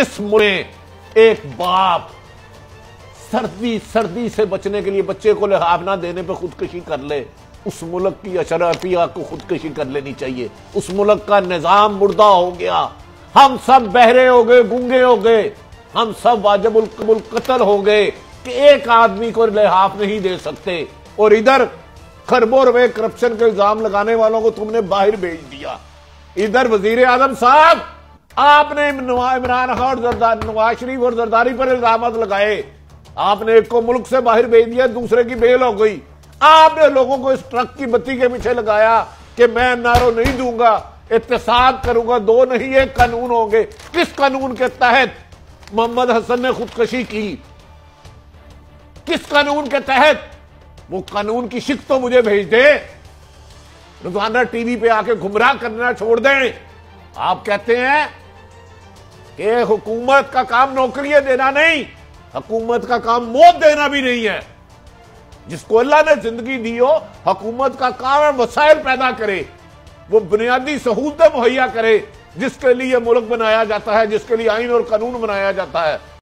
इस मुल्क में एक बाप सर्दी से बचने के लिए बच्चे को लिहाफ ना देने पर खुदकुशी कर ले, उस मुल्क की अशराफिया को खुदकुशी कर लेनी चाहिए। उस मुल्क का निजाम मुर्दा हो गया, हम सब बहरे हो गए, गूंगे हो गए, हम सब वाजिबुल कत्ल हो गए कि एक आदमी को लिहाफ नहीं दे सकते। और इधर खरबों रुपए करप्शन के इल्जाम लगाने वालों को तुमने बाहर भेज दिया। इधर वजीर आजम साहब आपने इमरान खान और नवाज शरीफ और जरदारी पर इल्जाम लगाए, आपने एक को मुल्क से बाहर भेज दिया, दूसरे की बेल हो गई। आपने लोगों को इस ट्रक की बत्ती के पीछे लगाया कि मैं एनआरओ नहीं दूंगा, इत्तेसाब करूंगा, दो नहीं एक कानून होंगे। किस कानून के तहत मोहम्मद हसन ने खुदकुशी की? किस कानून के तहत? वो कानून की शिक तो मुझे भेज दे। रोजाना टीवी पे आके गुमराह करना छोड़ दें। आप कहते हैं कि हुकूमत का काम नौकरियां देना नहीं, हुकूमत का काम मौत देना भी नहीं है। जिसको अल्लाह ने जिंदगी दी हो, हुकूमत का काम है वसाइल पैदा करे, वो बुनियादी सहूलतें मुहैया करे जिसके लिए मुल्क बनाया जाता है, जिसके लिए आइन और कानून बनाया जाता है।